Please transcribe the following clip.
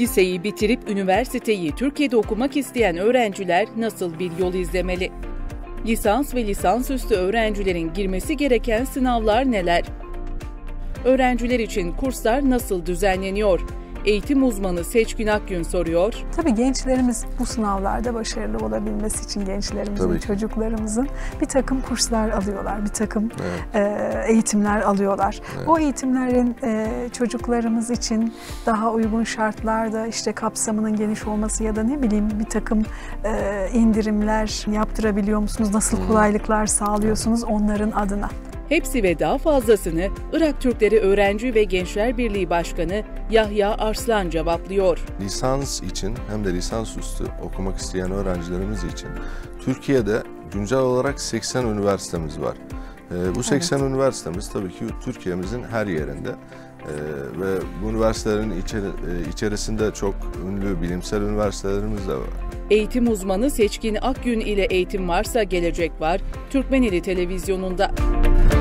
Liseyi bitirip üniversiteyi Türkiye'de okumak isteyen öğrenciler nasıl bir yol izlemeli? Lisans ve lisansüstü öğrencilerin girmesi gereken sınavlar neler? Öğrenciler için kurslar nasıl düzenleniyor? Eğitim uzmanı Seçkin Akgün soruyor. Tabii gençlerimiz bu sınavlarda başarılı olabilmesi için gençlerimizin, çocuklarımızın bir takım kurslar alıyorlar, bir takım eğitimler alıyorlar. Evet. O eğitimlerin çocuklarımız için daha uygun şartlarda işte kapsamının geniş olması ya da ne bileyim bir takım indirimler yaptırabiliyor musunuz? Nasıl kolaylıklar sağlıyorsunuz onların adına? Hepsi ve daha fazlasını Irak Türkleri Öğrenci ve Gençler Birliği Başkanı Yahya Arslan cevaplıyor. Lisans için hem de lisansüstü okumak isteyen öğrencilerimiz için Türkiye'de güncel olarak 80 üniversitemiz var. Bu 80 üniversitemiz tabii ki Türkiye'mizin her yerinde ve bu üniversitelerin içerisinde çok ünlü bilimsel üniversitelerimiz de var. Eğitim uzmanı Seçkin Akgün ile Eğitim Varsa Gelecek Var, Türkmeneli Televizyonu'nda.